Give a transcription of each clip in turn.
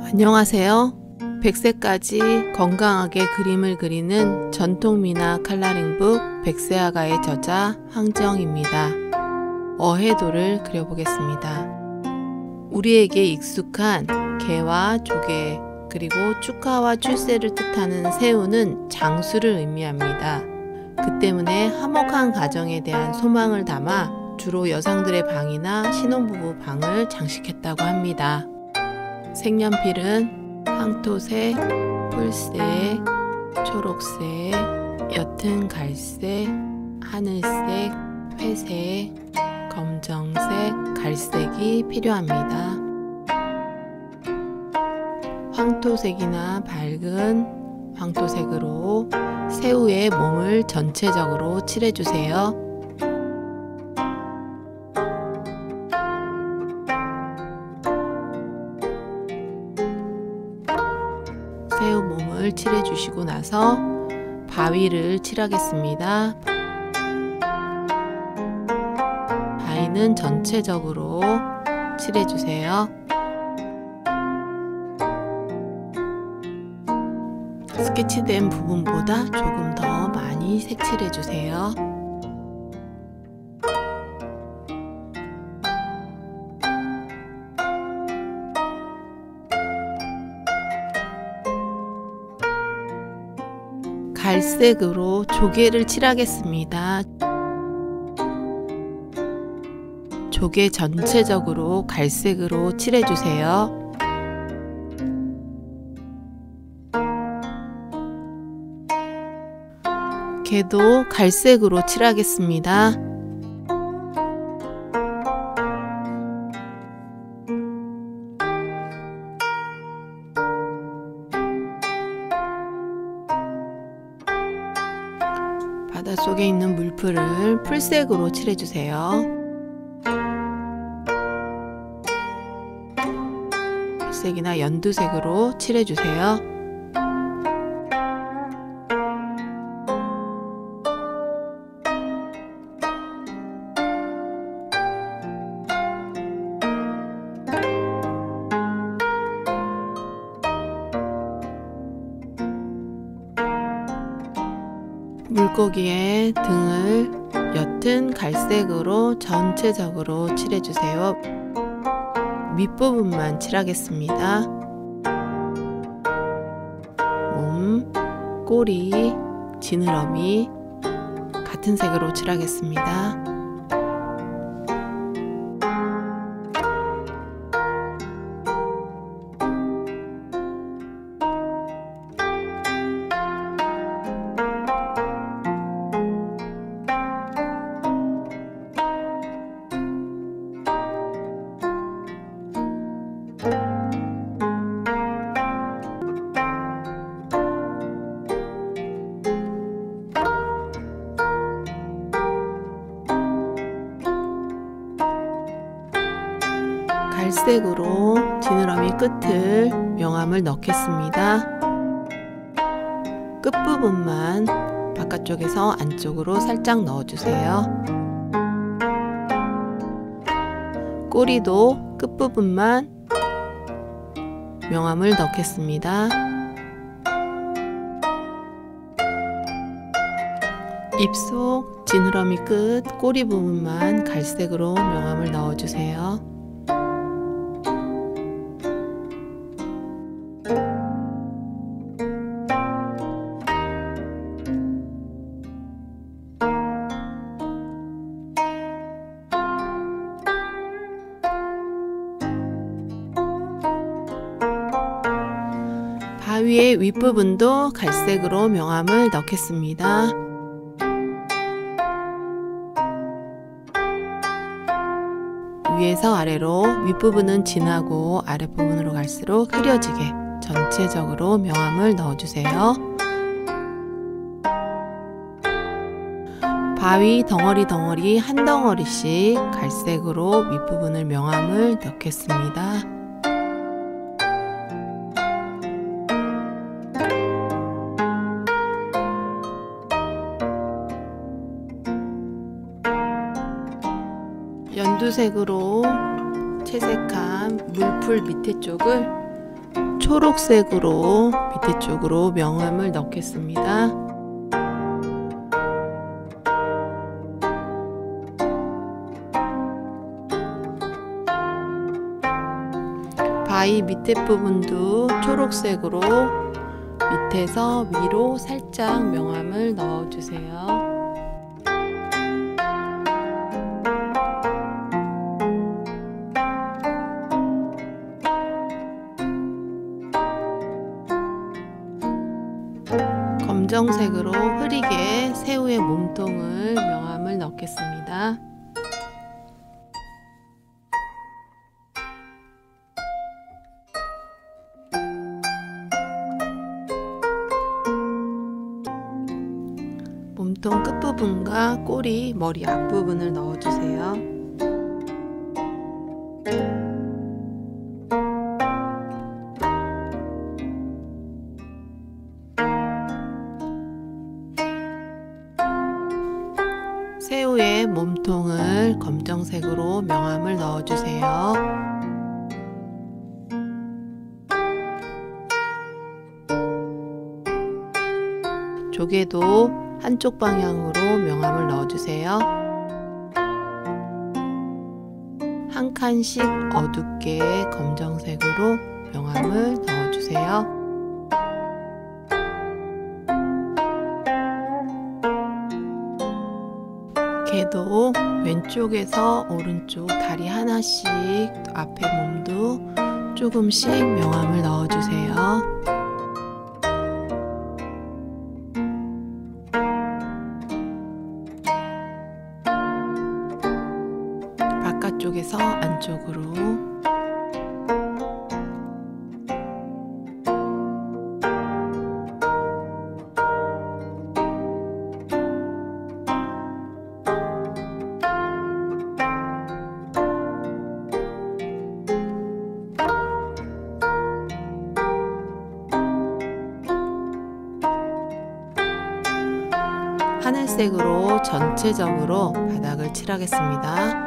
안녕하세요. 100세까지 건강하게 그림을 그리는 전통미나 컬러링북 백세아가의 저자 황지영입니다. 어해도를 그려보겠습니다. 우리에게 익숙한 개와 조개 그리고 축하와 출세를 뜻하는 새우는 장수를 의미합니다. 그 때문에 화목한 가정에 대한 소망을 담아 주로 여성들의 방이나 신혼부부 방을 장식했다고 합니다. 색연필은 황토색, 풀색, 초록색, 옅은 갈색, 하늘색, 회색, 검정색, 갈색이 필요합니다. 황토색이나 밝은 황토색으로 새우의 몸을 전체적으로 칠해주세요. 새우 몸을 칠해주시고 나서 바위를 칠하겠습니다. 바위는 전체적으로 칠해주세요. 스케치된 부분보다 조금 더 많이 색칠해주세요. 갈색으로 조개를 칠하겠습니다. 조개 전체적으로 갈색으로 칠해주세요. 개도 갈색으로 칠하겠습니다. 바닷속에 있는 물풀을 풀색으로 칠해주세요. 풀색이나 연두색으로 칠해주세요. 물고기의 등을 옅은 갈색으로 전체적으로 칠해주세요. 밑부분만 칠하겠습니다. 몸, 꼬리, 지느러미 같은 색으로 칠하겠습니다. 갈색으로 지느러미 끝을 명암을 넣겠습니다. 끝부분만 바깥쪽에서 안쪽으로 살짝 넣어주세요. 꼬리도 끝부분만 명암을 넣겠습니다. 입속 지느러미 끝 꼬리 부분만 갈색으로 명암을 넣어주세요. 바위의 윗부분도 갈색으로 명암을 넣겠습니다. 위에서 아래로 윗부분은 진하고 아랫부분으로 갈수록 흐려지게 전체적으로 명암을 넣어주세요. 바위 덩어리 한 덩어리씩 갈색으로 윗부분을 명암을 넣겠습니다. 연두색으로 채색한 물풀 밑에 쪽을 초록색으로 밑에 쪽으로 명암을 넣겠습니다. 바위 밑에 부분도 초록색으로 밑에서 위로 살짝 명암을 넣어주세요. 검정색으로 흐리게 새우의 몸통을 명암을 넣겠습니다. 몸통 끝부분과 꼬리, 머리 앞부분을 넣어주세요. 새우의 몸통을 검정색으로 명암을 넣어주세요. 조개도 한쪽 방향으로 명암을 넣어주세요. 한 칸씩 어둡게 검정색으로 명암을 넣어주세요. 개도 왼쪽에서 오른쪽 다리 하나씩, 앞에 몸도 조금씩 명암을 넣어주세요. 바깥쪽에서 안쪽으로. 하늘색으로 전체적으로 바닥을 칠하겠습니다.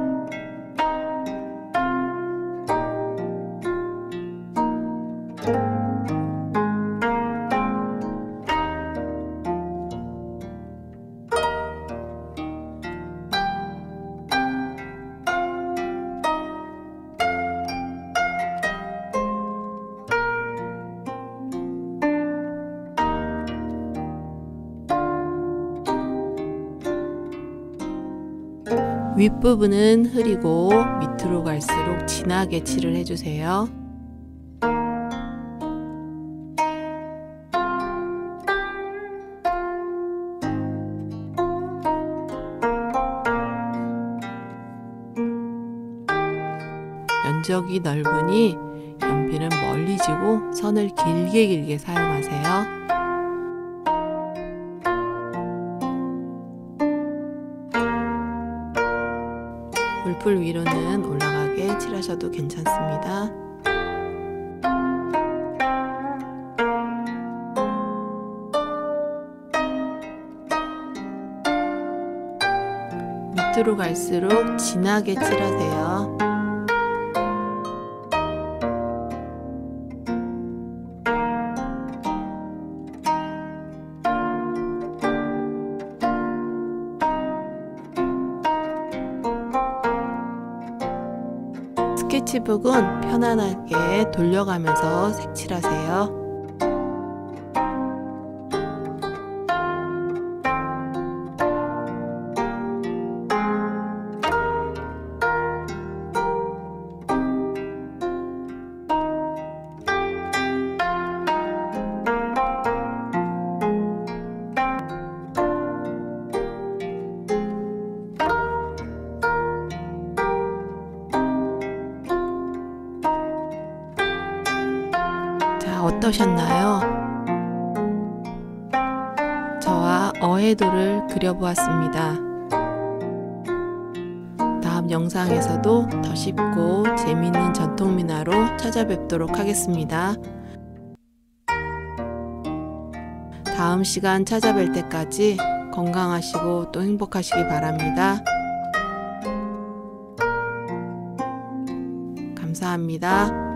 윗부분은 흐리고 밑으로 갈수록 진하게 칠을 해주세요. 면적이 넓으니 연필은 멀리 쥐고 선을 길게 사용하세요. 물풀 위로는 올라가게 칠하셔도 괜찮습니다. 밑으로 갈수록 진하게 칠하세요. 스케치북은 편안하게 돌려가면서 색칠하세요. 어떠셨나요? 저와 어해도를 그려보았습니다. 다음 영상에서도 더 쉽고 재미있는 전통민화로 찾아뵙도록 하겠습니다. 다음 시간 찾아뵐 때까지 건강하시고 또 행복하시기 바랍니다. 감사합니다.